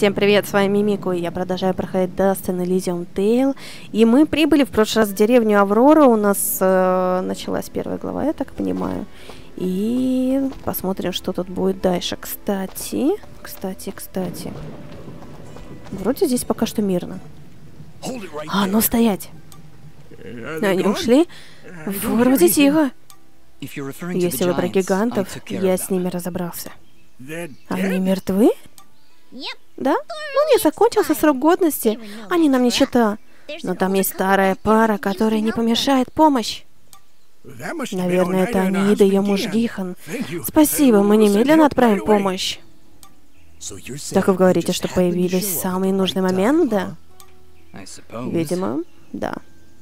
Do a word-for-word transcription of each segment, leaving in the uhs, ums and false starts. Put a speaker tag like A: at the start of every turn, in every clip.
A: Всем привет, с вами Мимико, и я продолжаю проходить Dustin Elysium Tale. И мы прибыли в прошлый раз в деревню Аврора, у нас э, началась первая глава, я так понимаю. И посмотрим, что тут будет дальше. Кстати, кстати, кстати. Вроде здесь пока что мирно. А, ну стоять! Они ушли? Вроде тихо. Если вы про гигантов, я с ними разобрался. Они мертвы? Да? Ну, не закончился срок годности. Они нам не чита. Но там есть старая пара, которая не помешает помощь. Наверное, это Аниида и ее муж Гихан. Спасибо, мы немедленно отправим помощь. Так вы говорите, что появились в самый нужный момент, да? Видимо, да.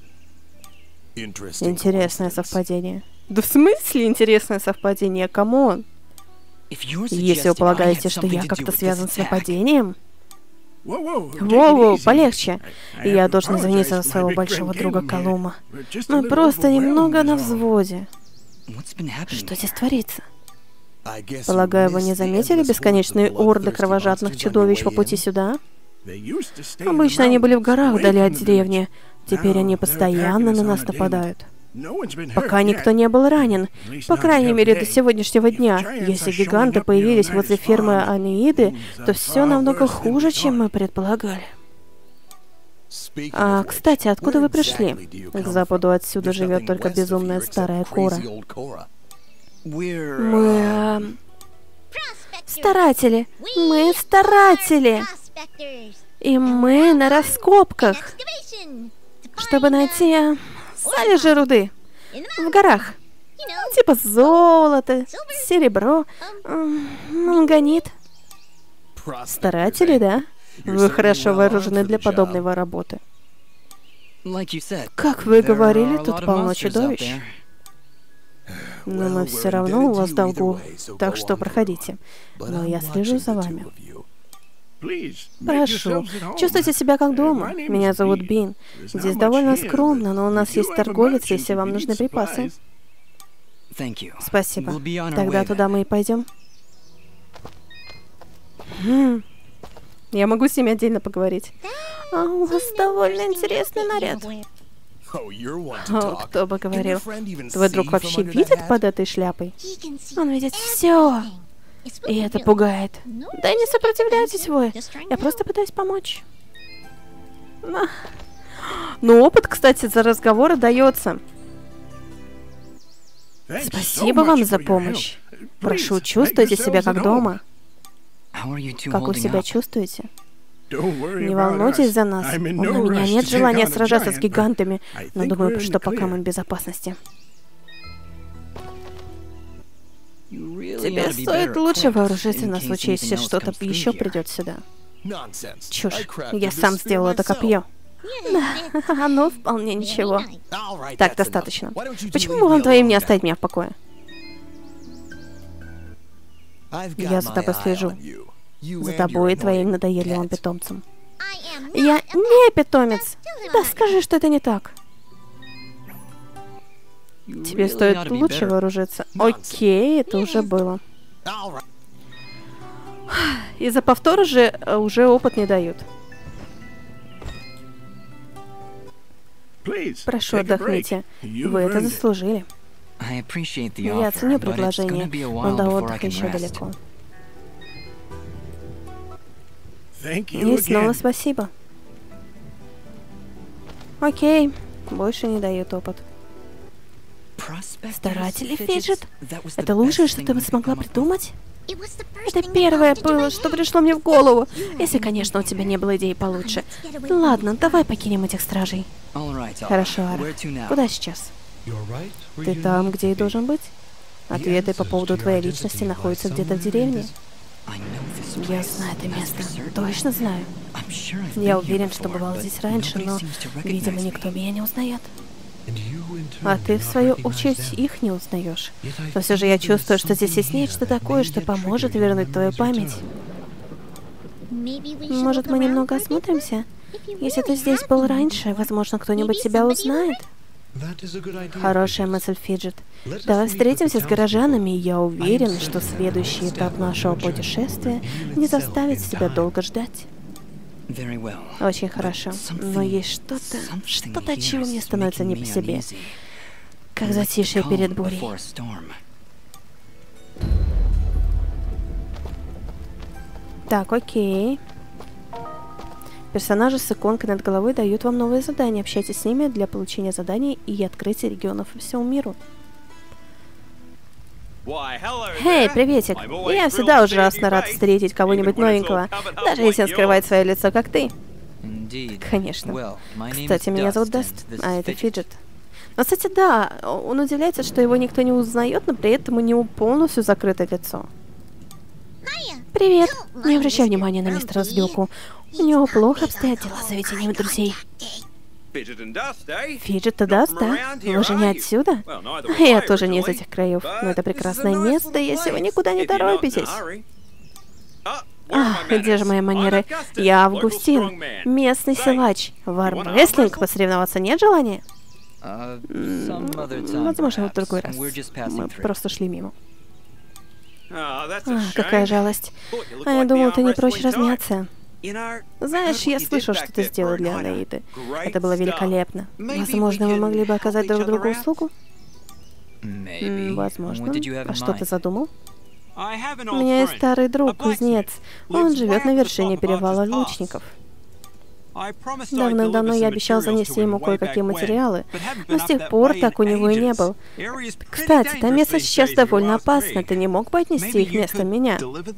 A: Интересное совпадение. Да в смысле интересное совпадение? Камон. Если вы полагаете, что я как-то связан с нападением... Воу-воу, полегче. Я должен извиниться за своего большого друга Калума. Мы просто немного на взводе. Что здесь творится? Полагаю, вы не заметили бесконечные орды кровожадных чудовищ по пути сюда? Обычно они были в горах вдали от деревни. Теперь они постоянно на нас нападают. Пока никто не был ранен. По крайней мере, до сегодняшнего дня. Если гиганты появились возле фермы Анииды, то все намного хуже, чем мы предполагали. А, кстати, откуда вы пришли? К западу отсюда живет только безумная старая Кора. Мы... А... Старатели. Мы старатели. И мы на раскопках. Чтобы найти... залежи руды. В горах. Типа золото, серебро, манганит. Старатели, да? Вы хорошо вооружены для подобной работы. Как вы говорили, тут полно чудовищ. Но мы все равно у вас в долгу, так что проходите. Но я слежу за вами. Прошу, чувствуйте себя как дома. Меня зовут Бин. Здесь довольно скромно, но у нас есть торговец, если вам нужны припасы. Спасибо. Тогда туда мы и пойдем. Хм. Я могу с ними отдельно поговорить. А у вас довольно интересный наряд. О, кто бы говорил. Твой друг вообще видит под этой шляпой? Он видит все. И это пугает. Да не сопротивляйтесь вы. Я просто пытаюсь помочь. Ну, опыт, кстати, за разговоры дается. Спасибо вам за помощь. Прошу, чувствуйте себя как дома. Как вы себя чувствуете? Не волнуйтесь за нас. У меня нет желания сражаться с гигантами, но думаю, что пока мы в безопасности. Тебе стоит лучше вооружиться на случай, если что-то еще придет сюда. Чушь. Я сам сделал это копье. Да, оно вполне ничего. Так, достаточно. Почему бы вам двоим не оставить меня в покое? Я за тобой слежу. За тобой и твоим надоедливым питомцем. Я не питомец. Да скажи, что это не так. Тебе стоит лучше вооружиться. Окей, это уже было. Из-за повтора же уже опыт не дают. Прошу, отдохните. Вы это заслужили. Я ценю предложение, но до отдыха еще далеко. И снова спасибо. Окей, больше не дают опыт. Старатели, Фиджет? Это лучшее, что ты смогла придумать? Это первое было, что пришло мне в голову. Если, конечно, у тебя не было идей получше. Ладно, давай покинем этих стражей. Хорошо, Ара. Куда сейчас? Ты там, где и должен быть? Ответы по поводу твоей личности находятся где-то в деревне. Я знаю это место. Точно знаю. Я уверен, что бывал здесь раньше, но, видимо, никто меня не узнает. А ты, в свою очередь, их не узнаешь. Но все же я чувствую, что здесь есть нечто такое, что поможет вернуть твою память. Может, мы немного осмотримся? Если ты здесь был раньше, возможно, кто-нибудь тебя узнает. Хорошая мысль, Фиджет. Давай встретимся с горожанами, и я уверен, что следующий этап нашего путешествия не заставит себя долго ждать. Очень хорошо. Но есть что-то, что-то, от чего мне становится не по себе. Как затишье перед бурей. Так, окей. Персонажи с иконкой над головой дают вам новые задания. Общайтесь с ними для получения заданий и открытия регионов по всему миру. Эй, hey, приветик. Я всегда ужасно рад встретить кого-нибудь новенького, даже если он скрывает свое лицо, как ты. Конечно. Кстати, меня зовут Даст, а это Фиджет. Но, кстати, да, он удивляется, что его никто не узнает, но при этом у него полностью закрытое лицо. Привет. Не обращай внимания на мистера Злюку. У него плохо обстоят дела с заведением друзей. Фиджет и Даст, да? Вы же не отсюда? Я тоже не из этих краев, но это прекрасное место, если вы никуда не торопитесь. А, где же мои манеры? Я Августин, местный силач. В армрестлинг посоревноваться нет желания? Возможно, в другой раз. Мы просто шли мимо. А, какая жалость. А я думал, ты не прочь размяться. Знаешь, я слышал, что ты сделал для Анаиты. Это было великолепно. Возможно, мы могли бы оказать друг другу услугу? М, возможно. А что ты задумал? У меня есть старый друг, кузнец. Он живет на вершине перевала лучников. Давно-давно я обещал занести ему кое-какие материалы, но с тех пор так у него и не был. Кстати, там место сейчас довольно опасно. Ты не мог бы отнести их вместо меня?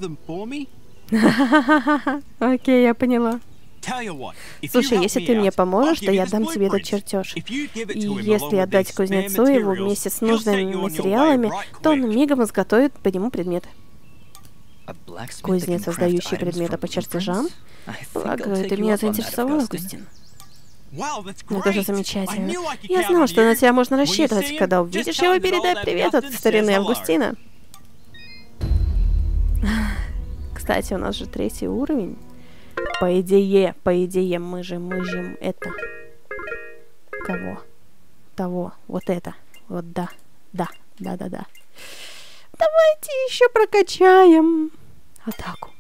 A: Окей, я поняла. Слушай, если ты мне поможешь, то я дам тебе этот чертеж. И если отдать кузнецу его вместе с нужными материалами, то он мигом изготовит по нему предметы. Кузнец, создающий предметы по чертежам? Полагаю, ты меня заинтересовал, Августин. Это же замечательно. Я знал, что на тебя можно рассчитывать. Когда увидишь его, передай привет от старины Августина. Кстати, у нас же третий уровень. По идее, по идее, мы же, мы же это... Кого? Того. Вот это. Вот да. Да. Да-да-да. Давайте еще прокачаем атаку.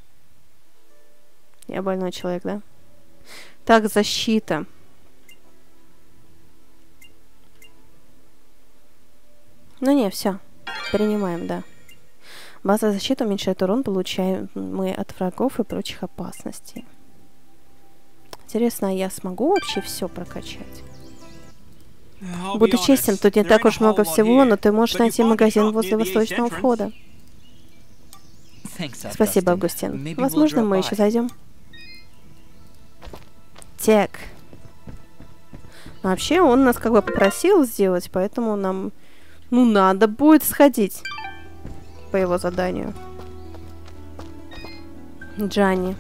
A: Я больной человек, да? Так, защита. Ну не, все. Принимаем, да. База защиты уменьшает урон, получаем мы от врагов и прочих опасностей. Интересно, а я смогу вообще все прокачать? Буду честен, тут не так уж много всего, но ты можешь найти магазин возле восточного входа. Спасибо, Августин. Возможно, мы еще зайдем. Так. Вообще, он нас как бы попросил сделать, поэтому нам, ну, надо будет сходить по его заданию. Джанни.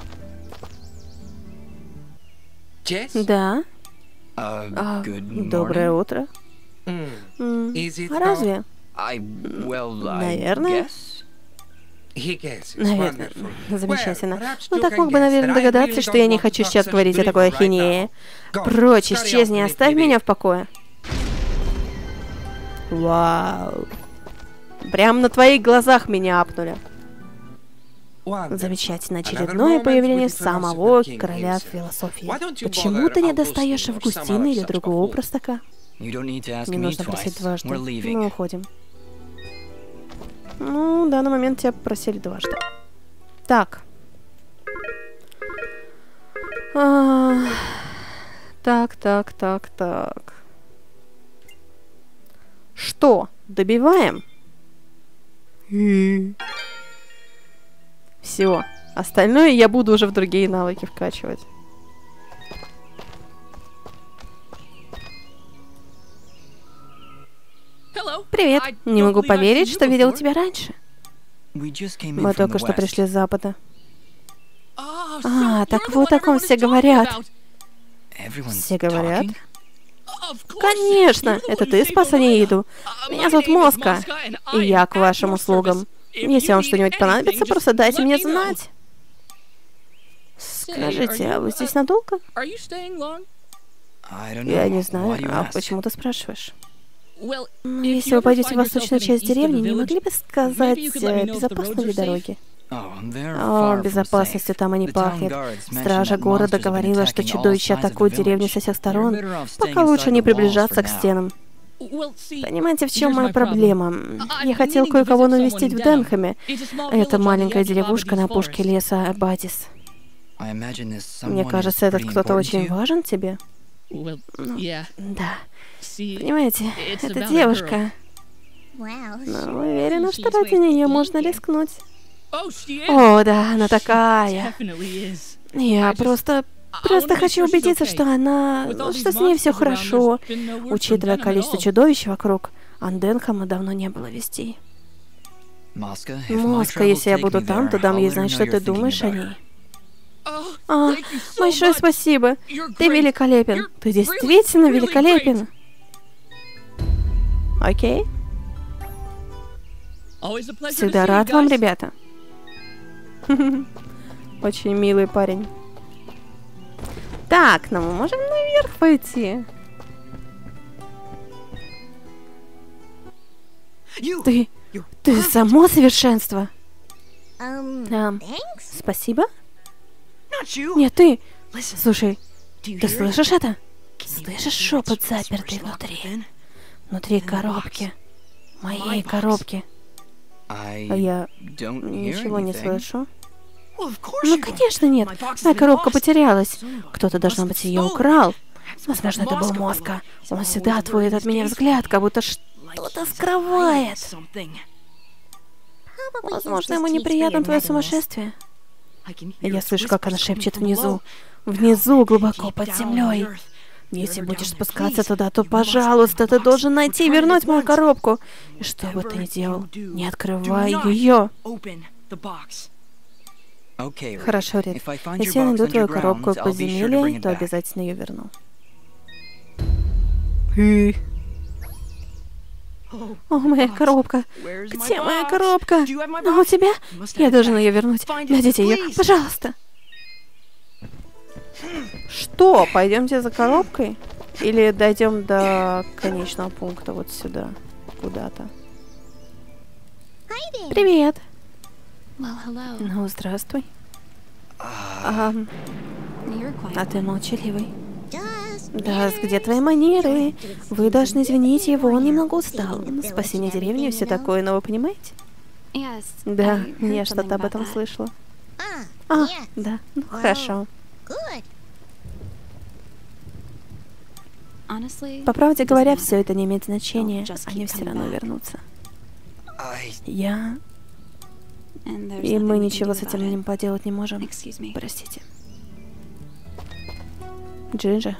A: Да? А, доброе утро. Mm. А разве? Наверное. Наверное. Замечательно. Ну так мог бы, наверное, догадаться, что я не хочу сейчас говорить о такой ахинее. Прочь, исчезни, оставь меня в покое. Вау. Прям на твоих глазах меня апнули. Замечательно. Очередное появление самого короля философии. Почему ты не достаешь Августина или другого простака? Не нужно просить дважды. Мы уходим. Ну, в данный момент тебя попросили дважды. Так. А, так, так, так, так. Что? Добиваем? Все. Остальное я буду уже в другие навыки вкачивать. Привет. Не могу поверить, что видел тебя раньше. Мы только что пришли с запада. А, так вот о ком все говорят. Все говорят? Конечно, это ты спас Анаиту. Меня зовут Моска, и я к вашим услугам. Если вам что-нибудь понадобится, просто дайте мне знать. Скажите, а вы здесь надолго? Я не знаю, а почему ты спрашиваешь? Ну, если вы пойдете в восточную часть деревни, не могли бы сказать, э, безопасны ли дороги? О, безопасностью там и не пахнет. Стража города говорила, что чудовища атакуют деревню со всех сторон. Пока лучше не приближаться к стенам. Понимаете, в чем моя проблема? Я хотел кое-кого навестить в Денхэме. Это маленькая деревушка на опушке леса Абадис. Мне кажется, этот кто-то очень важен тебе. Ну, да. Понимаете, это девушка. Но уверена, что ради нее можно рискнуть. О, да, она такая. Я просто... Просто хочу убедиться, что она... что с ней все хорошо. Учитывая количество чудовищ вокруг, Анденхама давно не было вестей. Моска, если я буду там, то дам ей знать, что ты думаешь о ней. А, большое спасибо. Ты великолепен. Ты действительно великолепен. Окей. Всегда рад вам, ребята. Очень милый парень. Так, ну мы можем наверх пойти. Ты... Ты само совершенство. А, спасибо? Нет, ты... Слушай, ты слышишь это? Слышишь шепот, запертый внутри? Внутри коробки. Моей коробки. А я ничего не слышу. Ну, конечно, нет. Моя коробка потерялась. Кто-то, должно быть, ее украл. Возможно, это был Моска. Он всегда отводит от меня взгляд, как будто что-то скрывает. Возможно, ему неприятно твое сумасшествие. Я слышу, как она шепчет внизу. Внизу, глубоко под землей. Если будешь спускаться туда, то, пожалуйста, ты должен найти и вернуть мою коробку. И что бы ты ни делал, не открывай ее. Хорошо, Рид. Если я найду твою коробку в подземелье, то обязательно ее верну. О, моя коробка. Где моя коробка? А у тебя? Я должен ее вернуть. Найдите ее, пожалуйста. Что? Пойдемте за коробкой? Или дойдем до конечного пункта вот сюда? Куда-то. Привет. Ну, здравствуй. А, а ты молчаливый. Дас, где твои манеры? Вы должны извинить его, он немного устал. Спасение деревни и все такое, но вы понимаете? Да, я что-то об этом слышала. А, да, ну хорошо. По правде говоря, все это не имеет значения, они все равно вернутся. Я... И мы ничего с этим не поделать не можем. Простите. Джинджер.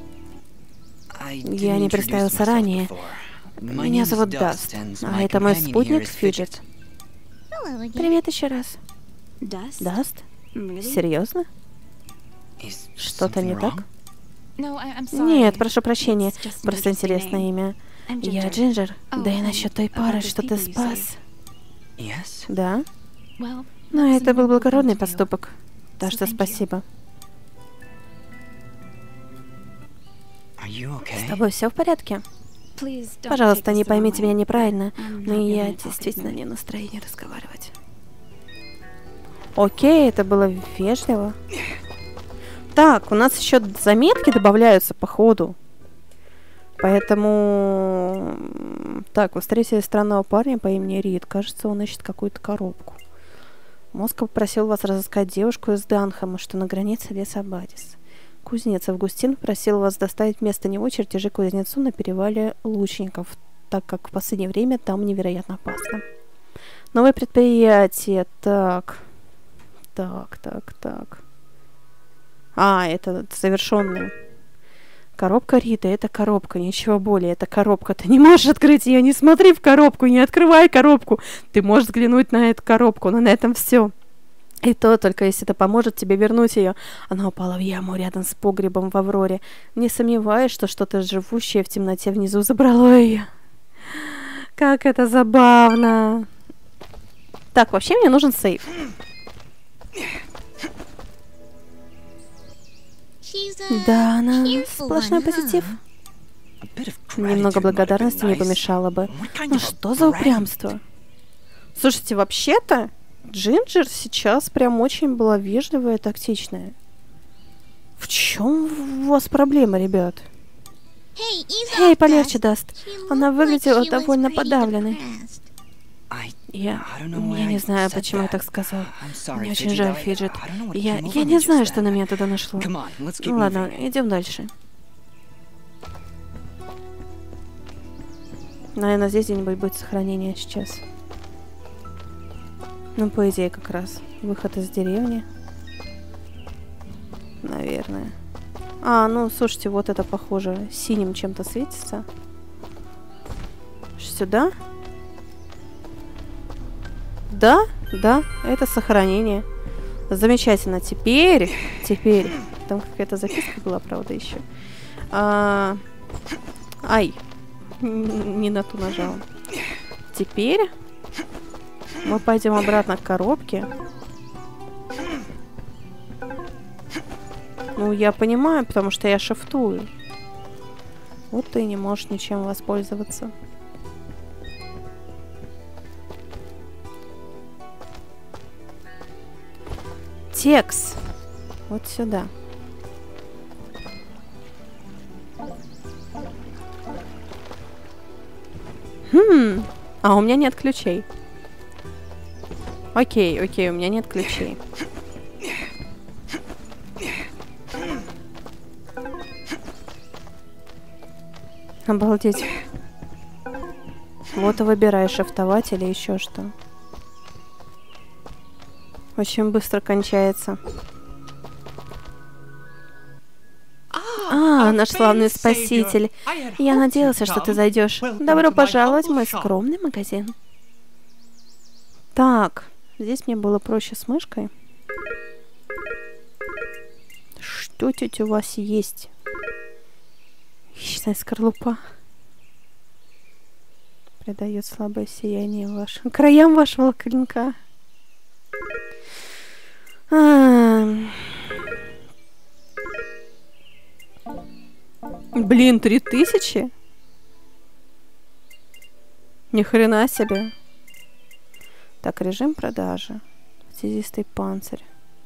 A: Я не представился ранее. Меня зовут Даст, а это мой спутник Фиджет. Привет еще раз. Даст? Серьезно? Что-то не так? Нет, прошу прощения. Просто интересное имя. Я Джинджер. Да и насчет той пары, что ты спас. Да? Но это был благородный поступок. Так что спасибо. С тобой все в порядке? Пожалуйста, не поймите меня неправильно, но я действительно не в настроении разговаривать. Окей, это было вежливо. Так, у нас еще заметки добавляются по ходу. Поэтому... Так, вы встретили странного парня по имени Рид. Кажется, он ищет какую-то коробку. Моска попросил вас разыскать девушку из Денхэма, что на границе леса Абадис. Кузнец Августин просил вас доставить вместо него чертежи кузнецу на перевале Лучников, так как в последнее время там невероятно опасно. Новое предприятие. Так. Так, так, так. А, это завершенная. Коробка Риты, это коробка, ничего более, это коробка. Ты не можешь открыть ее, не смотри в коробку, не открывай коробку. Ты можешь взглянуть на эту коробку, но на этом все. И то только если это поможет тебе вернуть ее. Она упала в яму рядом с погребом в Авроре. Не сомневаюсь, что что-то живущее в темноте внизу забрало ее. Как это забавно. Так, вообще мне нужен сейф. Да, она сплошной позитив. Немного благодарности не помешало бы. Ну что за упрямство? Слушайте, вообще-то Джинджер сейчас прям очень была вежливая и тактичная. В чем у вас проблема, ребят? Эй, полегче, Даст. Она выглядела довольно подавленной. Я, я не знаю, почему я так сказал. Мне очень жаль, Фиджет. Я, я не знаю, что на меня туда нашло. Ну ладно, идем дальше. Наверное, здесь где-нибудь будет сохранение сейчас. Ну, по идее, как раз. Выход из деревни. Наверное. А, ну, слушайте, вот это, похоже, синим чем-то светится. Сюда? Да, да, это сохранение. Замечательно. Теперь, теперь, там какая-то записка была, правда, еще. А, ай, не на ту нажала. Теперь мы пойдем обратно к коробке. Ну, я понимаю, потому что я шифтую. Вот ты не можешь ничем воспользоваться. Текст. Вот сюда. Хм. А у меня нет ключей. Окей, окей, у меня нет ключей. Обалдеть. Вот и выбирай, шифтовать или еще что. Очень быстро кончается. А, наш славный спаситель. Я надеялся, что ты зайдешь. Добро пожаловать в мой скромный магазин. Так, здесь мне было проще с мышкой. Что тут у вас есть? Хищная скорлупа. Придает слабое сияние вашим краям вашего клинка. А... Блин, три тысячи? Ни хрена себе. Так, режим продажи. Цезистый панцирь.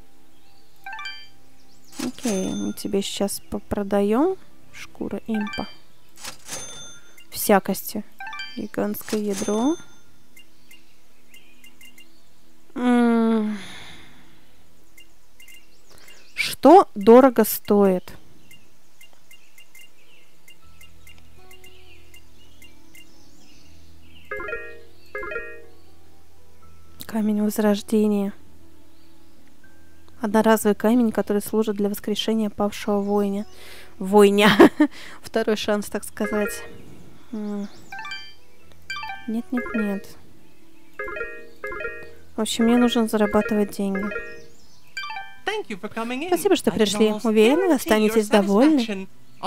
A: Окей, мы тебе сейчас попродаем шкура импа. Всякости. Гигантское ядро. М-м- Что дорого стоит? Камень возрождения. Одноразовый камень, который служит для воскрешения павшего воина. Войня. Второй шанс, так сказать. Нет, нет, нет. В общем, мне нужно зарабатывать деньги. Спасибо, что пришли. Уверен, вы останетесь довольны.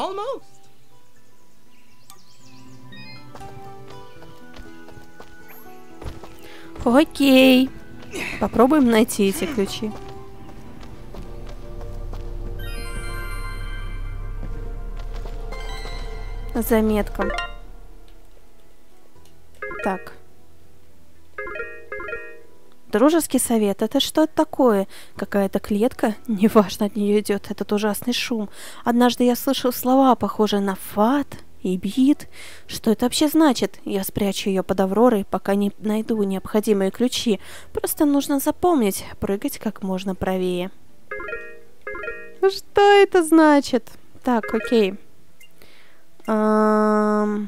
A: Окей. Попробуем найти эти ключи. Заметка. Так. Дружеский совет. Это что такое? Какая-то клетка? Неважно, от нее идет этот ужасный шум. Однажды я слышал слова, похожие на фат и бит. Что это вообще значит? Я спрячу ее под Авророй, пока не найду необходимые ключи. Просто нужно запомнить, прыгать как можно правее. Что это значит? Так, окей. Um...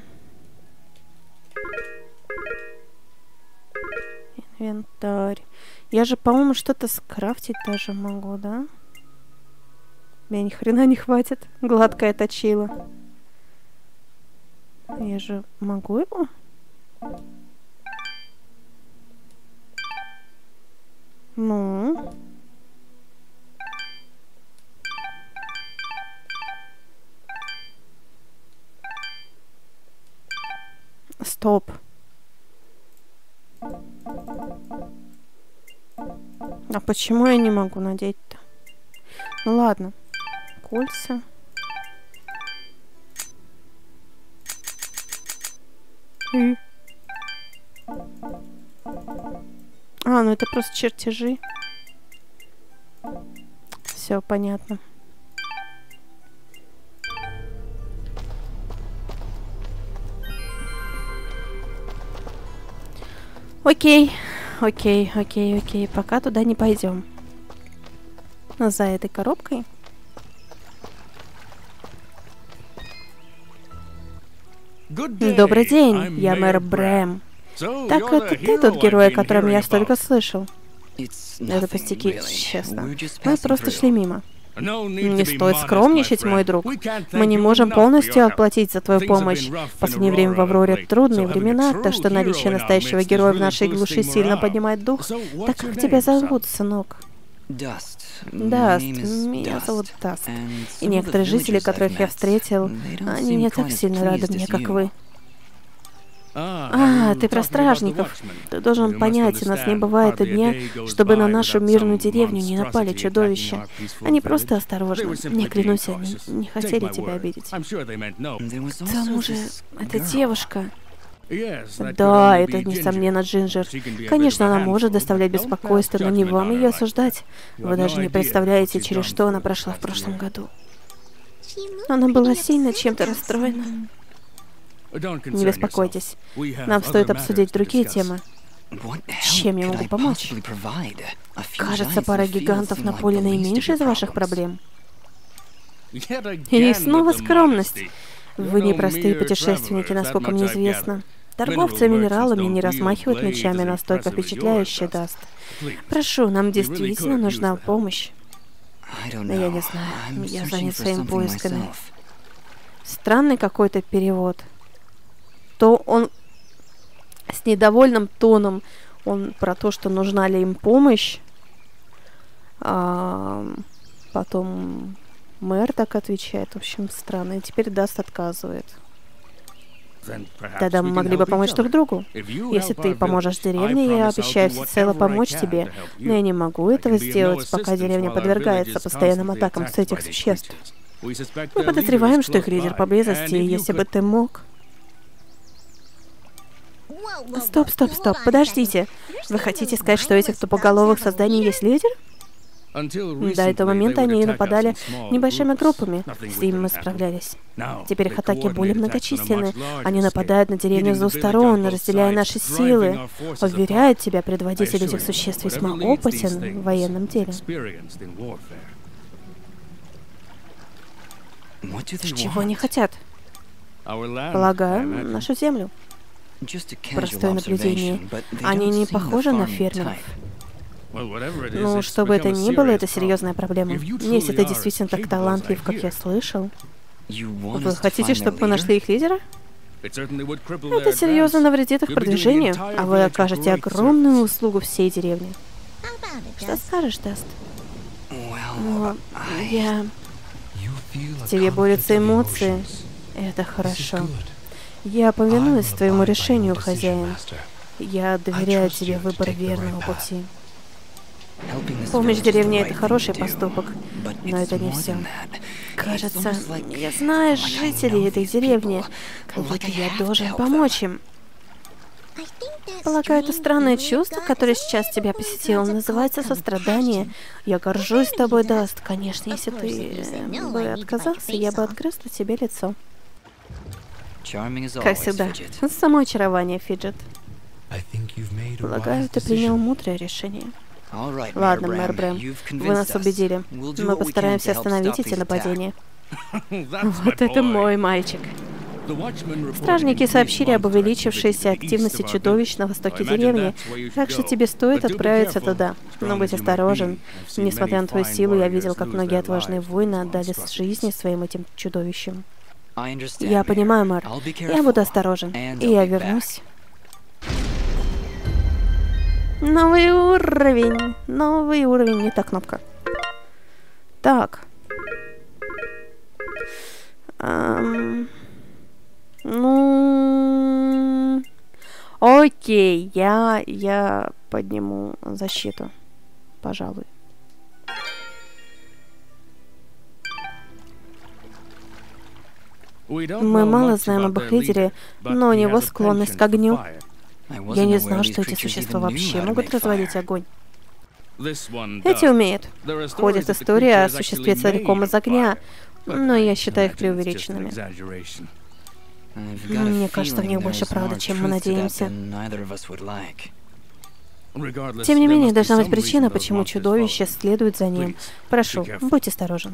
A: Инвентарь. Я же, по-моему, что-то скрафтить даже могу, да? Мне ни хрена не хватит. Гладкое точило. Я же могу его? Ну... Стоп. А почему я не могу надеть-то? Ну ладно. кольца. И... А, ну это просто чертежи. Все понятно. Окей, окей, окей, окей. Пока туда не пойдем. За этой коробкой. Добрый день, я мэр Брэм. Так это ты тот герой, о котором я столько слышал? Это пустяки, честно. Мы просто шли мимо. Не стоит скромничать, мой друг. Мы не можем полностью оплатить за твою помощь. В последнее время в Авроре трудные времена, так что наличие настоящего героя в нашей глуши сильно поднимает дух. Так как тебя зовут, сынок? Даст. Меня зовут Даст. И некоторые жители, которых я встретил, они не так сильно рады мне, как вы. А, ты про стражников. Ты должен понять, у нас не бывает и дня, чтобы на нашу мирную деревню не напали чудовища. Они просто осторожны. Мне клянусь, они не хотели тебя обидеть. К тому же, эта девушка... Да, это, несомненно, Джинджер. Конечно, она может доставлять беспокойство, но не вам ее осуждать. Вы даже не представляете, через что она прошла в прошлом году. Она была сильно чем-то расстроена. Не беспокойтесь. Нам стоит обсудить другие темы. Чем я могу помочь? Кажется, пара гигантов на поле наименьшая из ваших проблем. И снова скромность. Вы непростые путешественники, насколько мне известно. Торговцы минералами не размахивают мечами настолько впечатляюще, Даст. Прошу, нам действительно нужна помощь. Но я не знаю, я занят своими поисками. Странный какой-то перевод. То он с недовольным тоном, он про то, что нужна ли им помощь. А потом мэр так отвечает. В общем, странно. И теперь Даст отказывает. Тогда мы могли бы помочь друг другу. Если ты поможешь деревне, я обещаю всецело помочь тебе. Но я не могу этого сделать, пока деревня подвергается постоянным атакам с этих существ. Мы подозреваем, что их лидер поблизости, и если бы ты мог... Стоп, стоп, стоп, подождите. Вы хотите сказать, что у этих тупоголовых созданий есть лидер? До этого момента они нападали небольшими группами, с ними мы справлялись. Теперь их атаки более многочисленны. Они нападают на деревню с двух сторон, разделяя наши силы. Уверяют тебя, предводитель этих существ весьма опытен в военном деле. Чего они хотят? Полагаю, нашу землю. Простое наблюдение. Они не похожи на фермеров. Ну, что бы это ни было, это серьезная проблема. Если ты действительно так талантлив, как я слышал, вы хотите, чтобы мы нашли их лидера? Это серьезно навредит их продвижению, а вы окажете огромную услугу всей деревне. Что скажешь, Даст? Ну, я... В тебе борются эмоции. Это хорошо. Я повинуюсь твоему решению, хозяин. Я доверяю тебе выбор верного пути. Помощь деревне — это хороший поступок, но это не все. Кажется, я знаю жителей этой деревни, как будто я должен помочь им. Полагаю, это странное чувство, которое сейчас тебя посетило, называется сострадание. Я горжусь тобой, Даст. Конечно, если ты бы отказался, я бы отгрызла тебе лицо. Как всегда, само очарование, Фиджет. Полагаю, ты принял мудрое решение. Ладно, мэр Брэм, вы нас убедили. Мы постараемся остановить эти нападения. Вот это мой мальчик. Стражники сообщили об увеличившейся активности чудовищ на востоке деревни, так что тебе стоит отправиться туда. Но будь осторожен. Несмотря на твою силу, я видел, как многие отважные воины отдали жизни своим этим чудовищам. Я понимаю, мэр. Я буду осторожен. И я вернусь. Новый уровень. Новый уровень. Не та кнопка. Так. Эм... Ну... Окей, я, я подниму защиту. Пожалуй. Мы мало знаем об их лидере, но у него склонность к огню. Я не знал, что эти существа вообще могут разводить огонь. Эти умеют. Ходит история о существе целиком из огня, но я считаю их преувеличенными. Мне кажется, в них больше правды, чем мы надеемся. Тем не менее, должна быть причина, почему чудовище следует за ним. Прошу, будь осторожен.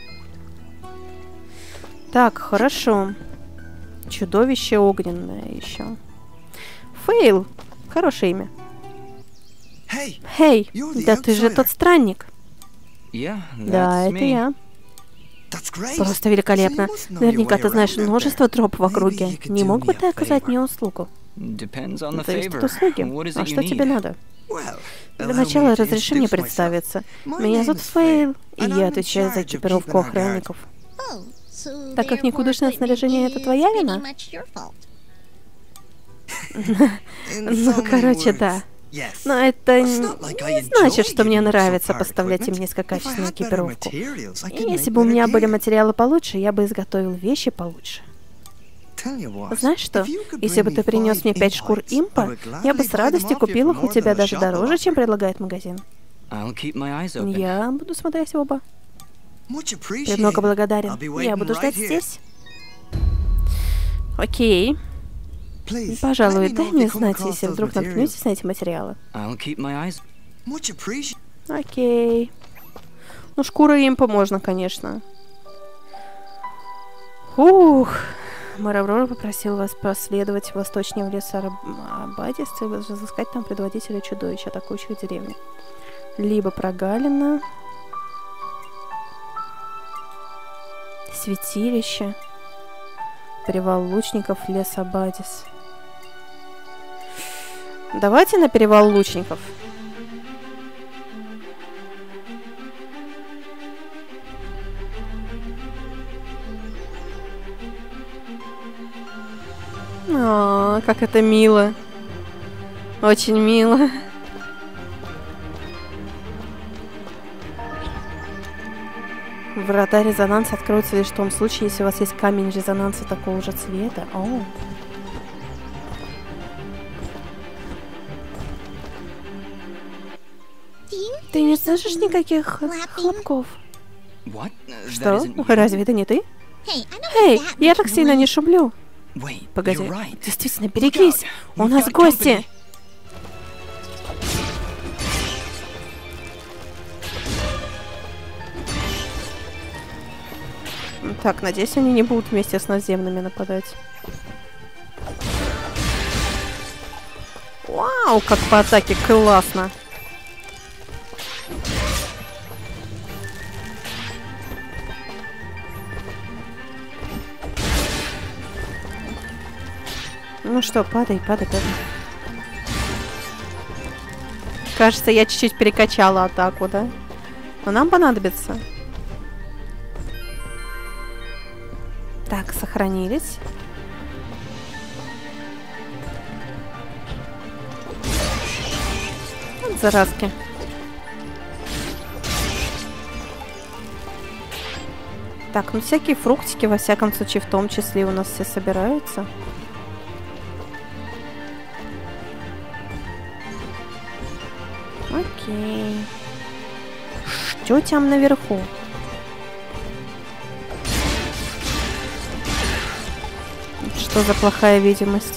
A: Так, хорошо. Чудовище огненное еще. Фейл. Хорошее имя. Хей, да ты же тот странник. Да, это я. Просто великолепно. Наверняка ты знаешь множество троп в округе. Не мог бы ты оказать мне услугу? Зависит от услуги. А что тебе надо? Для начала разреши мне представиться. Меня зовут Фейл, и я отвечаю за экипировку охранников. Так как никудышное снаряжение — это твоя вина? Ну, короче, да. Но это не значит, что мне нравится поставлять им низкокачественную экипировку. И если бы у меня были материалы получше, я бы изготовил вещи получше. Знаешь что? Если бы ты принес мне пять шкур импа, я бы с радостью купил их у тебя даже дороже, чем предлагает магазин. Я буду смотреть оба. Премного благодарен. Я буду ждать здесь. Окей. Пожалуй, дай мне знать, если вдруг наткнетесь на эти материалы. Окей. Ну, шкура импа можно, конечно. Ух. Мэр Аврора попросил вас проследовать восточнее в лес Абадис и разыскать там предводителя чудовищ, атакующих деревню. Либо прогалина, святилище, перевал лучников, лес Абадис. Давайте на перевал лучников. О, как это мило. Очень мило. Врата резонанса откроются лишь в том случае, если у вас есть камень резонанса такого же цвета. О. Ты не слышишь никаких хлопков? Что? Разве это не ты? Эй, я так сильно не шублю. Погоди, действительно, берегись! У нас гости! Так, надеюсь, они не будут вместе с наземными нападать. Вау, как по атаке классно! Ну что, падай, падай, падай. Кажется, я чуть-чуть перекачала атаку, да? Но нам понадобится. Так, сохранились. Вот заразки. Так, ну всякие фруктики, во всяком случае, в том числе у нас все собираются. Окей. Что там наверху? Что за плохая видимость?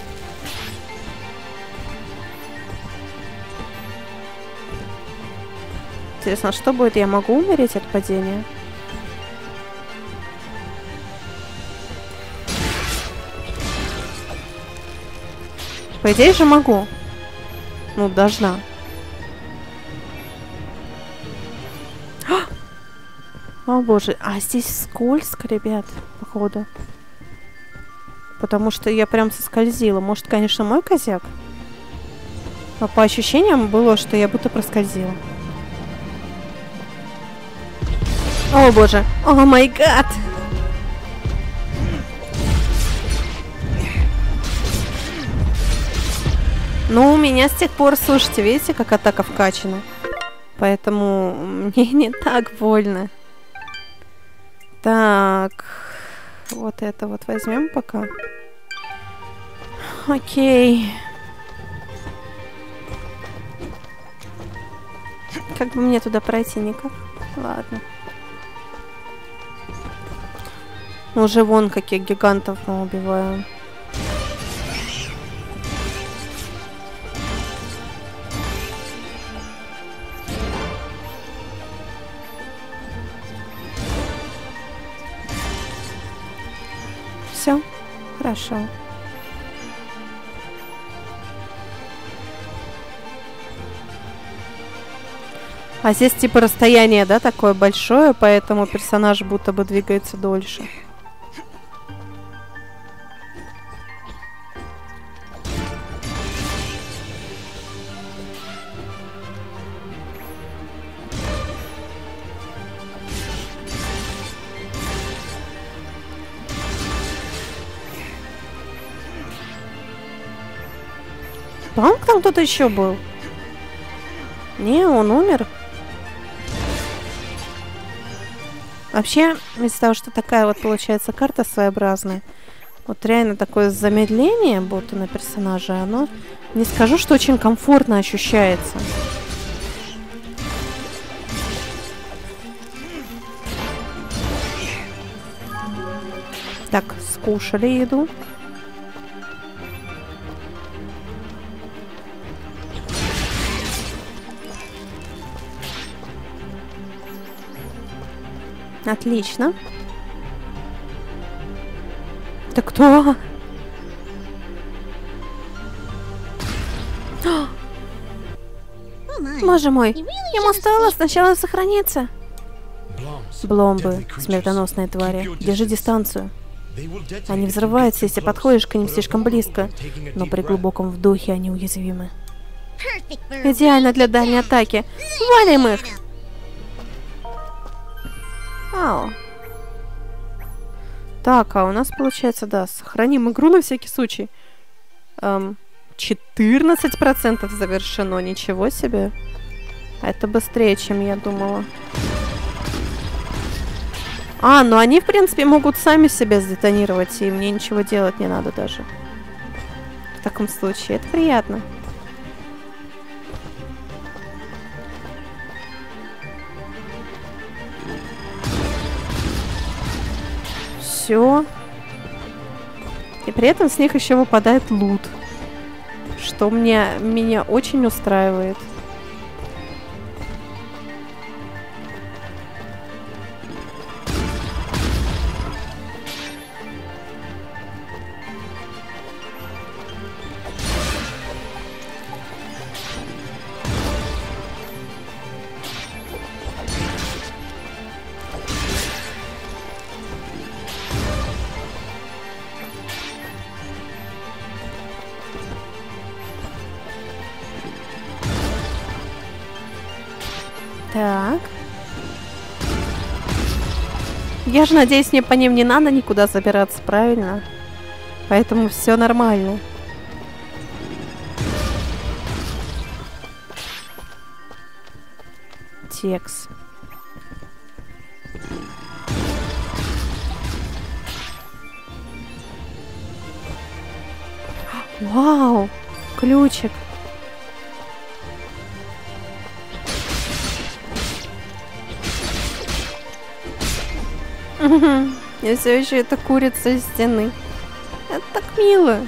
A: Интересно, что будет? Я могу умереть от падения? По идее же могу. Ну, должна. О боже, а здесь скользко, ребят, походу. Потому что я прям соскользила. Может, конечно, мой козяк? Но по ощущениям было, что я будто проскользила. О боже, о май гад! Ну, у меня с тех пор, слушайте, видите, как атака вкачана? Поэтому мне не так больно. Так. вот это вот возьмем пока. Окей. Как бы мне туда пройти никак? Ладно. Уже вон каких гигантов мы убиваем. Все, хорошо. А здесь типа расстояние, да, такое большое, поэтому персонаж будто бы двигается дольше. По-моему, там кто-то еще был. Не, он умер. Вообще, из-за того, что такая вот получается карта своеобразная, вот реально такое замедление будто на персонаже, оно, не скажу, что очень комфортно ощущается. Так, скушали еду. Отлично. Это кто? Боже мой, ему стоило сначала сохраниться. Бломбы, смертоносные твари, держи дистанцию. Они взрываются, если подходишь к ним слишком близко, но при глубоком вдохе они уязвимы. Идеально для дальней атаки. Валим их! Ау. Так, а у нас получается, да, сохраним игру на всякий случай. Эм, четырнадцать процентов завершено, ничего себе. Это быстрее, чем я думала. А, ну они, в принципе, могут сами себя сдетонировать, и мне ничего делать не надо даже. В таком случае, это приятно. Все. И при этом с них еще выпадает лут. Что мне, меня очень устраивает. Так. Я же надеюсь, мне по ним не надо никуда забираться, правильно? Поэтому все нормально. Текст. Вау! Ключик. И все еще это курица из стены. Это так мило.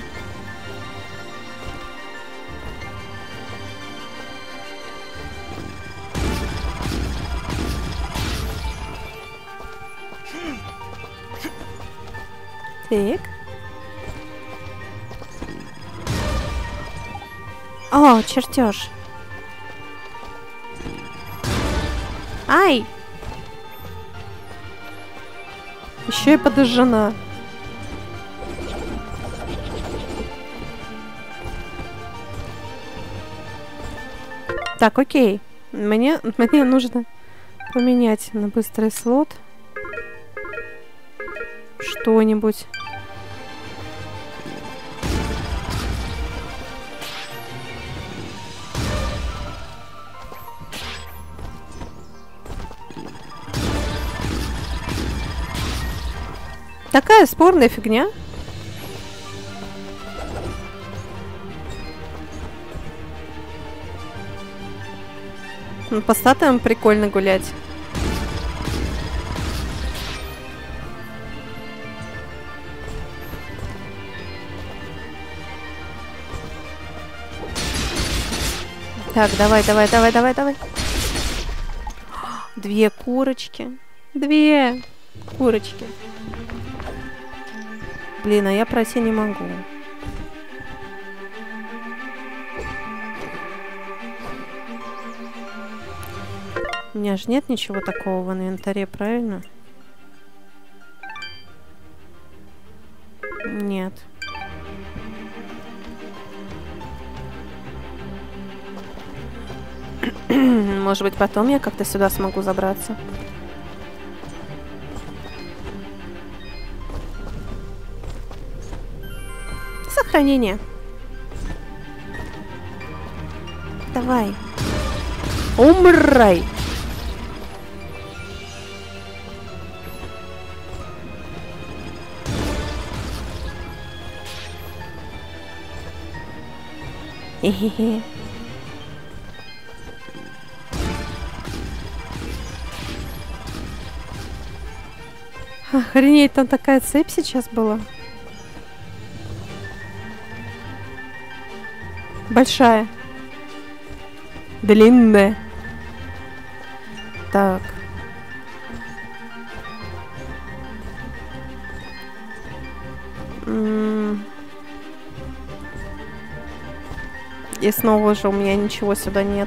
A: Так. О, чертеж. Ай! Еще и подожжена. Так, окей. Мне, мне нужно поменять на быстрый слот что-нибудь. Такая спорная фигня. Ну, по статуям прикольно гулять. Так, давай, давай, давай, давай, давай. Две курочки. Две курочки. Блин, а я пройти не могу. У меня же нет ничего такого в инвентаре, правильно? Нет. Может быть, потом я как-то сюда смогу забраться. Сохранение. Давай. Умрай. Хе-хе-хе. Охренеть, там такая цепь сейчас была. Большая. Длинная. Так. М-м. И снова же у меня ничего сюда нет.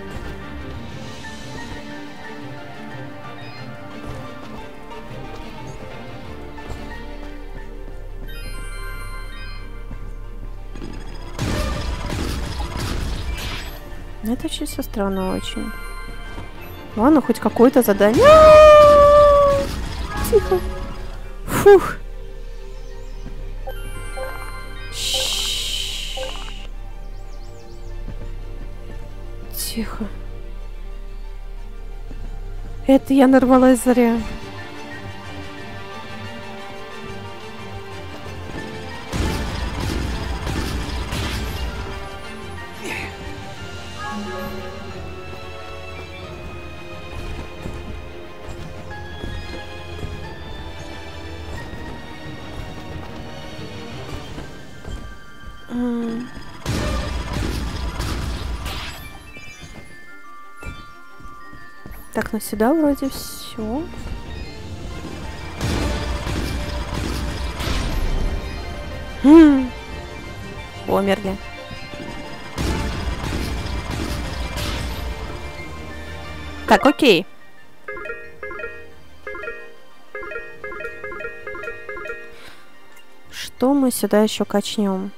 A: Это вообще все странно очень. Ладно, хоть какое-то задание. Тихо. Фух. Тихо. Это я нарвалась зря. Так, ну сюда вроде все. Хм. Померли. Так, окей. Что мы сюда еще качнем?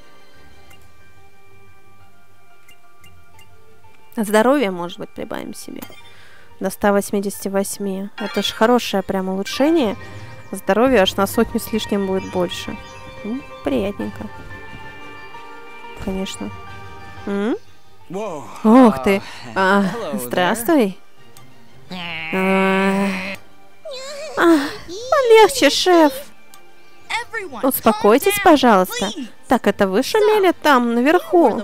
A: Здоровье, может быть, прибавим себе. До ста восьмидесяти восьми. Это ж хорошее прям улучшение. Здоровье аж на сотню с лишним будет больше. Ну, приятненько. Конечно. М? Ох ты. А, здравствуй. А, а, полегче, шеф. Успокойтесь, пожалуйста. Так, это вы шумели там, наверху?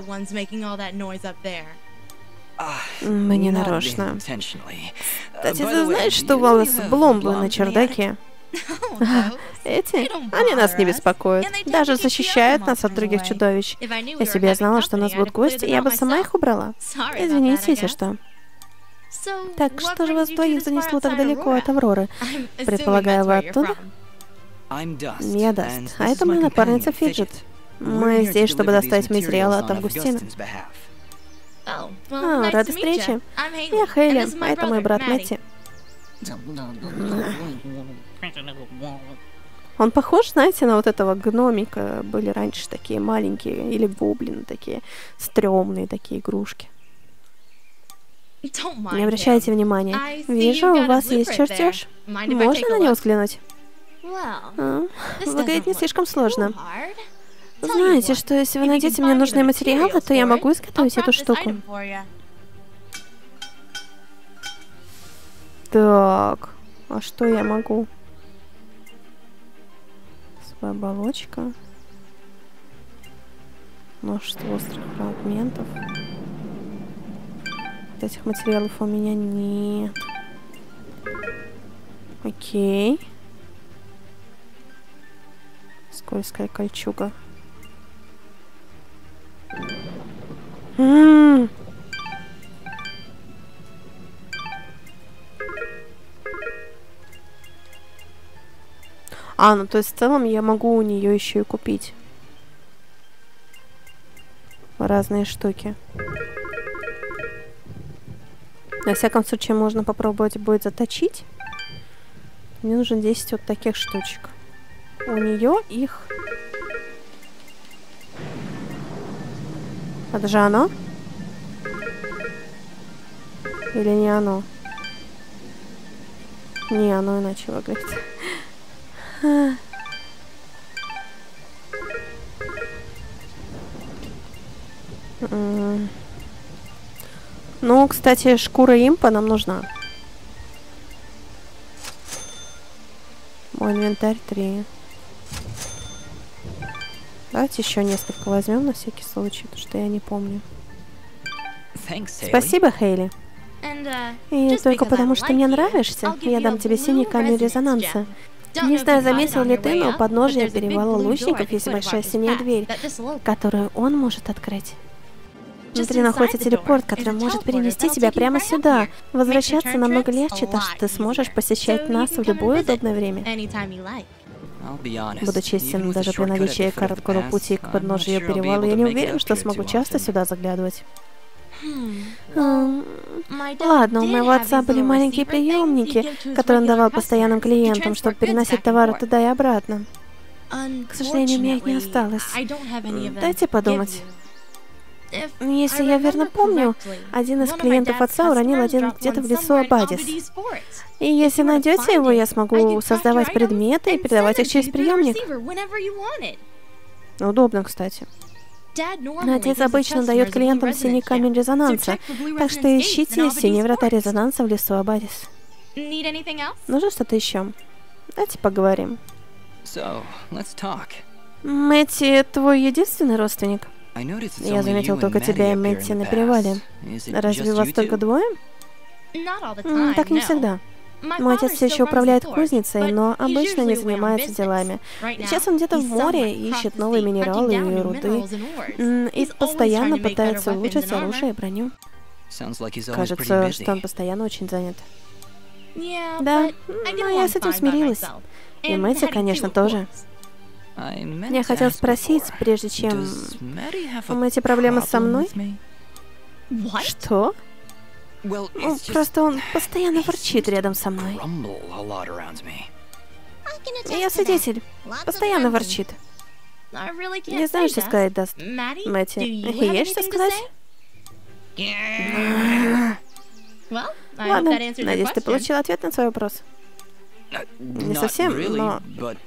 A: Мы не нарочно. Кстати, ты знаешь, что у вас бломбы на чердаке? Эти? Они нас не беспокоят. Даже защищают нас от других чудовищ. Если бы я знала, что у нас будут гости, я бы сама их убрала. Извините, если что. Так, что же вас двоих занесло так далеко от Авроры? Предполагаю, вы оттуда? Я Даст. А это моя напарница Фиджет. Мы здесь, чтобы доставить материалы от Августина. А, рада встрече. Я Хейли, а это мой брат Мэтти. Он похож, знаете, на вот этого гномика. Были раньше такие маленькие, или гоблины такие, стрёмные такие игрушки. Не обращайте внимания. Вижу, у вас есть чертеж. Можно на него взглянуть? А, выглядит не слишком сложно. Знаете, что если вы найдете мне нужные материалы, то я могу изготовить эту штуку. Так, а что я могу? Пластиковая оболочка. Множество острых фрагментов. Этих материалов у меня нет. Окей. Скользкая кольчуга. М-м-м. А, ну то есть в целом я могу у нее еще и купить разные штуки. На всяком случае, можно попробовать будет заточить. Мне нужно десять вот таких штучек. У нее их... Это же оно? Или не оно? Не, оно иначе выглядит. Ну, кстати, шкура импа нам нужна. Мой инвентарь три. Давайте еще несколько возьмем на всякий случай, потому что я не помню. Спасибо, Хейли. И только потому, что мне нравишься, я дам тебе синий камень резонанса. Не знаю, заметил ли ты, но у подножия перевала лучников есть большая синяя дверь, которую он может открыть. Внутри находится телепорт, который может перенести тебя прямо сюда. Возвращаться намного легче, так что ты сможешь посещать нас в любое удобное время. Буду честен, даже при наличии короткого пути к подножию перевала, я не уверен, что смогу часто сюда заглядывать. Эм, ладно, у моего отца были маленькие приемники, которые он давал постоянным клиентам, чтобы переносить товары туда и обратно. К сожалению, у меня их не осталось. Дайте подумать. Если я верно помню, один из клиентов отца уронил один где-то в лесу Абадис. И если найдете его, я смогу создавать предметы и передавать их через приемник. Удобно, кстати. Отец обычно дает клиентам синий камень резонанса, так что ищите синие врата резонанса в лесу Абадис. Нужно что-то еще? Давайте поговорим. Мэтти, твой единственный родственник? Я заметил только тебя и Мэтти на перевале. Разве вас только двое? М, так не всегда. Мой отец все еще управляет кузницей, но обычно не занимается делами. Сейчас он где-то в море, ищет новые минералы и руды. М, И постоянно пытается улучшить оружие и броню. Кажется, что он постоянно очень занят. Да, но я с этим смирилась. И Мэтти, конечно, тоже. Я хотел спросить, прежде чем... У Мэтти проблемы со мной? Что? Ну, просто он постоянно ворчит рядом со мной. Я свидетель. Постоянно ворчит. Не знаю, что сказать, Даст. Мэтти, есть что сказать? Ладно, надеюсь, ты получил ответ на свой вопрос. Не совсем, но...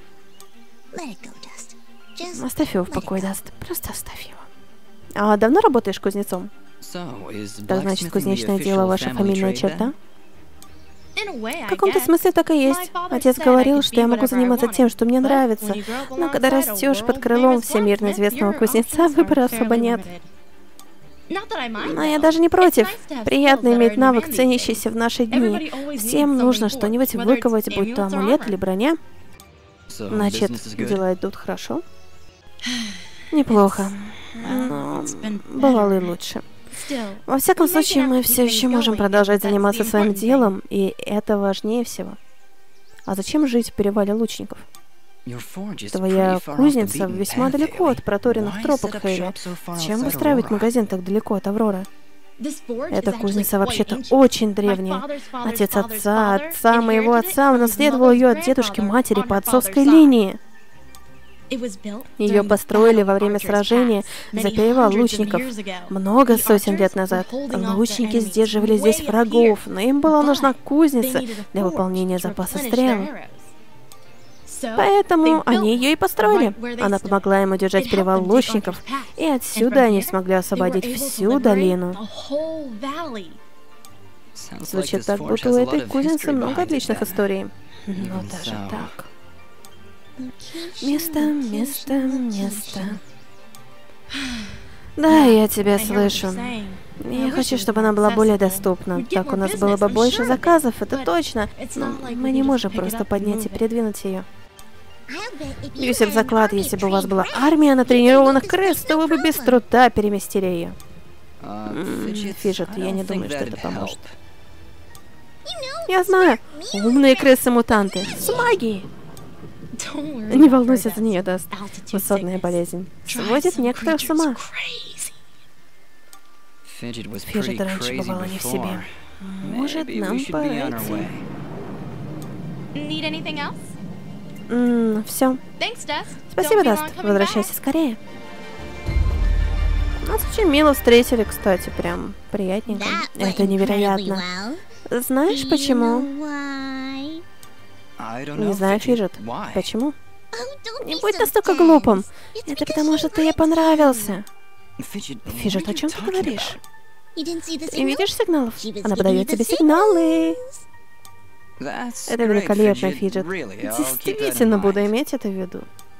A: Оставь его в покое, Даст. Просто оставь его. А давно работаешь кузнецом? Так значит, кузнечное дело ваша фамильная черта? В каком-то смысле так и есть. Отец говорил, что я могу заниматься тем, что мне нравится, но когда растешь под крылом всемирно известного кузнеца, выбора особо нет. Но я даже не против. Приятно иметь навык, ценящийся в наши дни. Всем нужно что-нибудь выковать, будь то амулет или броня. Значит, дела идут хорошо? Неплохо. Но бывало и лучше. Во всяком случае, мы все еще можем продолжать заниматься своим делом, и это важнее всего. А зачем жить в перевале лучников? Твоя кузница весьма далеко от проторенных тропок, Хейли. Зачем выстраивать магазин так далеко от Авроры? Эта кузница вообще-то очень древняя. Отец отца, отца моего отца унаследовал ее от дедушки матери по отцовской линии. Ее построили во время сражения за перевал лучников много сотен лет назад. Лучники сдерживали здесь врагов, но им была нужна кузница для выполнения запаса стрел. Поэтому они ее и построили. Она помогла им удержать перевал лучников, и отсюда они смогли освободить всю долину. Звучит так, будто у этой кузницы много отличных историй. Но даже так. Место, место, место. Да, я тебя слышу. Я хочу, чтобы она была более доступна. Так у нас было бы больше заказов, это точно. Но мы не можем просто поднять и передвинуть ее. Бьюсь об заклад, если бы у вас была армия натренированных крыс, то вы бы без труда переместили ее. Фиджет, я не думаю, что это поможет. Я знаю, умные крысы-мутанты с магией. Не волнуйся, за нее даст высотная болезнь. Сводит некоторых с ума. Фиджет раньше бывала не в себе. Может, нам пора идти. Ммм, все. Спасибо, Даст. Возвращайся скорее. Нас очень мило встретили, кстати, прям приятненько. Это невероятно. Знаешь, почему? Не знаю, Фиджет. Почему? Не будь настолько глупым. Это потому, что ты ей понравился. Фиджет, о чем ты говоришь? Ты видишь сигналов? Она подает тебе сигналы. Это великолепно, Фиджет. Действительно буду иметь это в виду.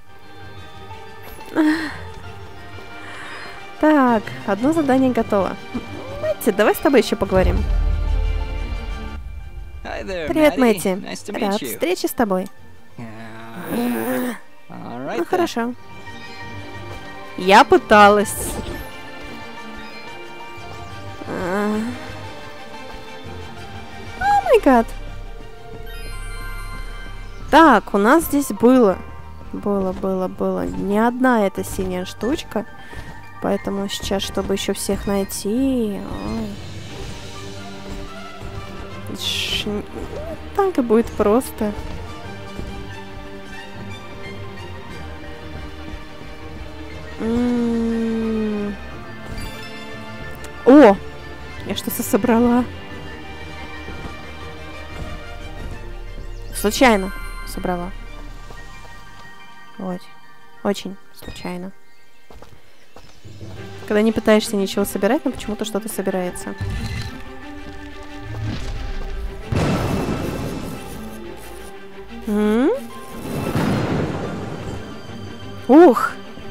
A: Так, одно задание готово. Мэтти, давай с тобой еще поговорим. Привет, Мэтти. Рад встрече с тобой. Ну, хорошо. Я пыталась. О май гад. Так, у нас здесь было. Было, было, было. Не одна эта синяя штучка. Поэтому сейчас, чтобы еще всех найти... Ой. Ш... Так и будет просто. М-м-м. О! Я что-то собрала. Случайно собрала. Вот. Очень случайно. Когда не пытаешься ничего собирать, но почему-то что-то собирается. М? Ух!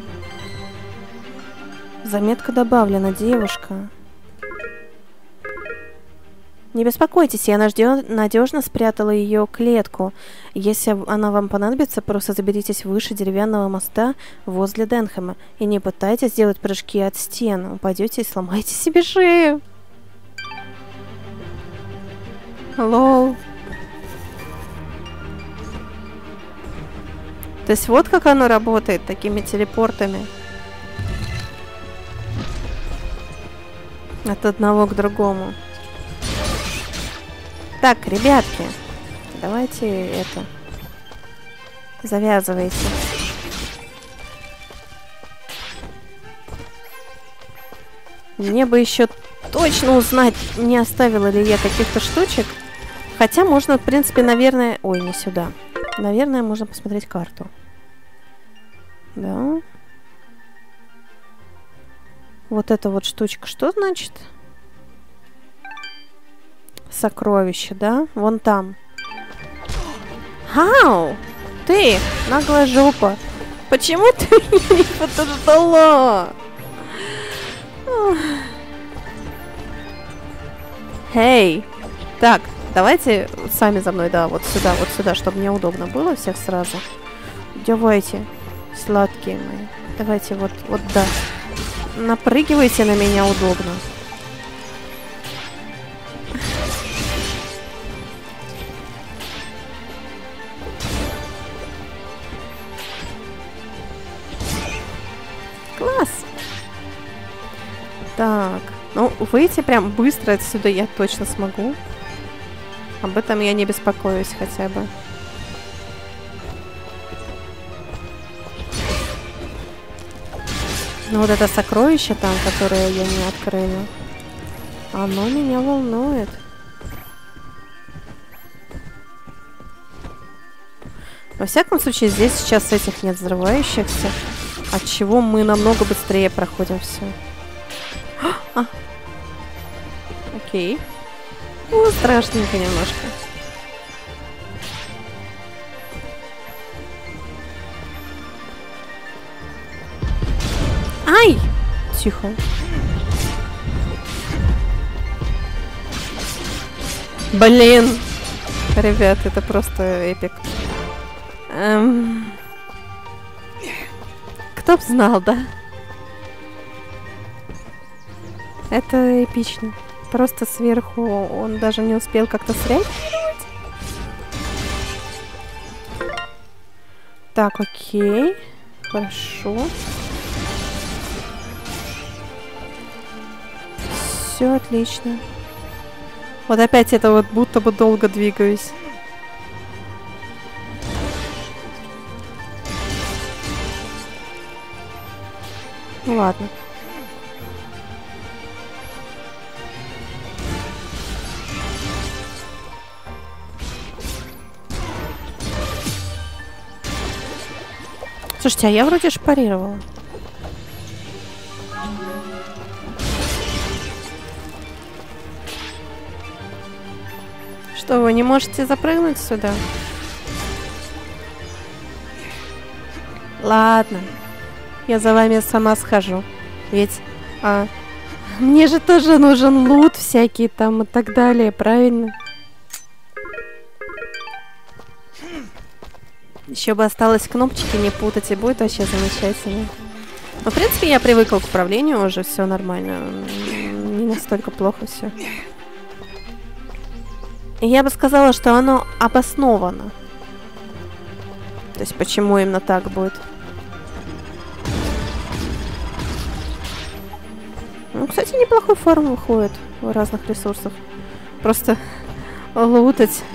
A: Заметка добавлена, девушка. Не беспокойтесь, я надежно спрятала ее клетку. Если она вам понадобится, просто заберитесь выше деревянного моста возле Денхэма и не пытайтесь сделать прыжки от стен. Упадете и сломаете себе шею. Лол. То есть вот как оно работает, такими телепортами. От одного к другому. Так, ребятки, давайте это, завязывайте. Мне бы еще точно узнать, не оставила ли я каких-то штучек. Хотя можно, в принципе, наверное... Ой, не сюда. Наверное, можно посмотреть карту. Да. Вот эта вот штучка, что значит? Сокровище, да? Вон там. Хау! Ты, наглая жопа. Почему ты меня не подождала? Эй! Так, давайте сами за мной, да, вот сюда, вот сюда, чтобы мне удобно было всех сразу. Давайте, сладкие мои. Давайте вот, вот, да. Напрыгивайте на меня удобно. Класс! Так, ну, выйти прям быстро отсюда я точно смогу. Об этом я не беспокоюсь хотя бы. Ну, вот это сокровище там, которое я не открыла, оно меня волнует. Во всяком случае, здесь сейчас этих нет взрывающихся, от чего мы намного быстрее проходим все. А. Окей. Ну, страшненько немножко. Ай! Тихо. Блин! Ребят, это просто эпик. Эм... Кто б знал, да? Это эпично. Просто сверху он даже не успел как-то среагировать. Так, окей. Хорошо. Все отлично. Вот опять это вот будто бы долго двигаюсь. Ну ладно. Слушайте, а я вроде шпарировала. Что, вы не можете запрыгнуть сюда? Ладно. Я за вами сама схожу. Ведь а, мне же тоже нужен лут всякий там и так далее, правильно? Еще бы осталось кнопочки не путать, и будет вообще замечательно. Но, в принципе, я привыкла к управлению, уже все нормально. Не настолько плохо все. И я бы сказала, что оно обосновано. То есть, почему именно так будет. Ну, кстати, неплохой форм выходит в разных ресурсах. Просто лутать.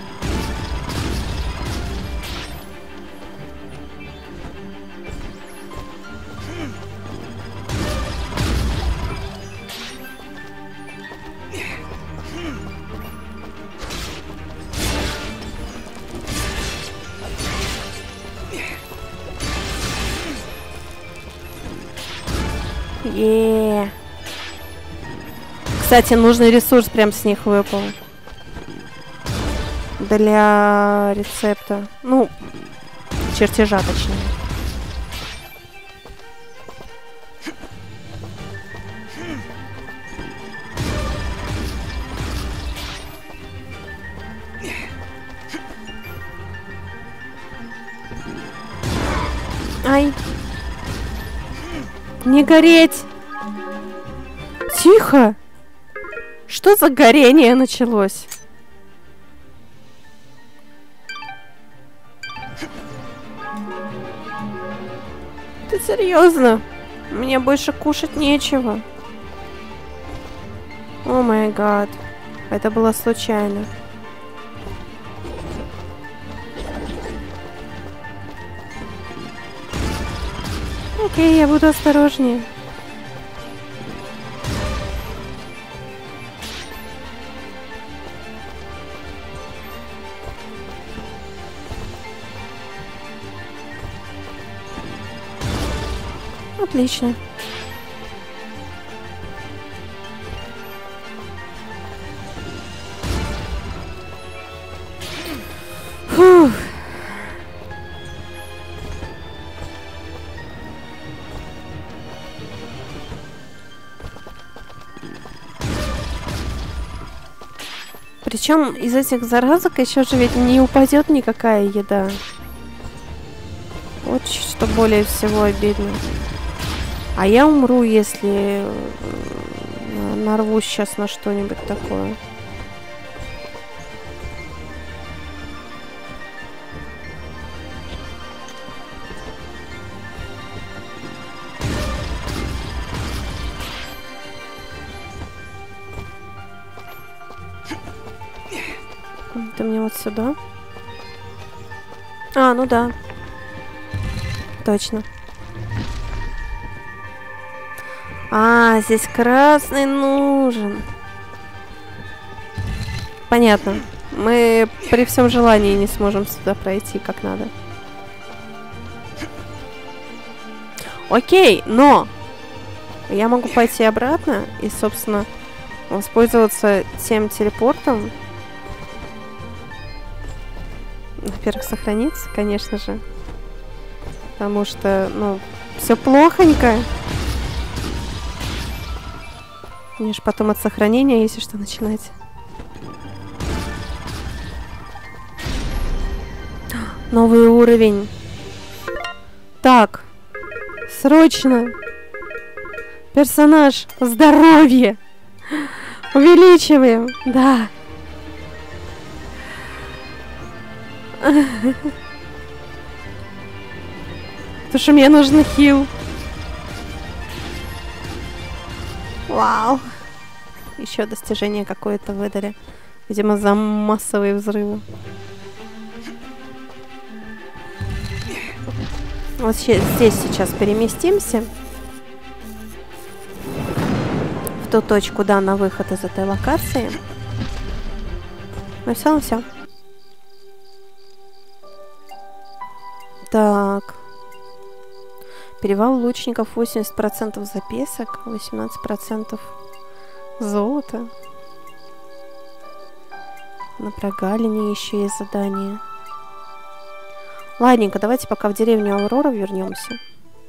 A: Е-е-е. Кстати, нужный ресурс прям с них выпал. Для рецепта. Ну, чертежа точнее. Ай. Не гореть! Тихо! Что за горение началось? Ты серьезно? Мне больше кушать нечего. О май гад. Это было случайно. Окей, я буду осторожнее. Отлично. Фух. Причем из этих заразок еще же ведь не упадет никакая еда. Вот что более всего обидно. А я умру, если нарвусь сейчас на что-нибудь такое. Это мне вот сюда. А, ну да. Точно. А, здесь красный нужен. Понятно. Мы при всем желании не сможем сюда пройти как надо. Окей, но я могу пойти обратно и, собственно, воспользоваться тем телепортом. Во-первых, сохраниться, конечно же. Потому что, ну, все плохонько. Мне же потом от сохранения, если что, начинать. Новый уровень. Так. Срочно. Персонаж. Здоровье. Увеличиваем. Да. Потому что мне нужен хил. Вау. Еще достижение какое-то выдали. Видимо, за массовые взрывы. Вот здесь сейчас переместимся. В ту точку, да, на выход из этой локации. Ну все, ну все. Так. Перевал лучников восемьдесят процентов записок, восемнадцать процентов золота. На прогалине еще есть задание. Ладненько, давайте пока в деревню Аврора вернемся.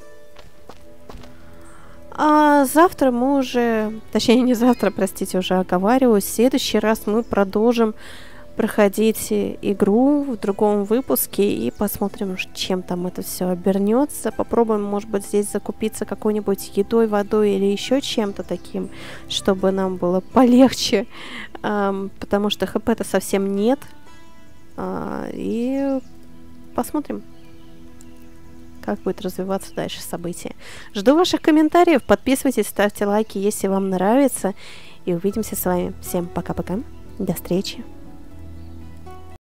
A: А завтра мы уже, точнее не завтра, простите, уже оговариваюсь, в следующий раз мы продолжим проходить игру в другом выпуске и посмотрим, чем там это все обернется. Попробуем, может быть, здесь закупиться какой-нибудь едой, водой или еще чем-то таким, чтобы нам было полегче, эм, потому что хп-то совсем нет. Э, и посмотрим, как будет развиваться дальше события. Жду ваших комментариев, подписывайтесь, ставьте лайки, если вам нравится. И увидимся с вами. Всем пока-пока. До встречи.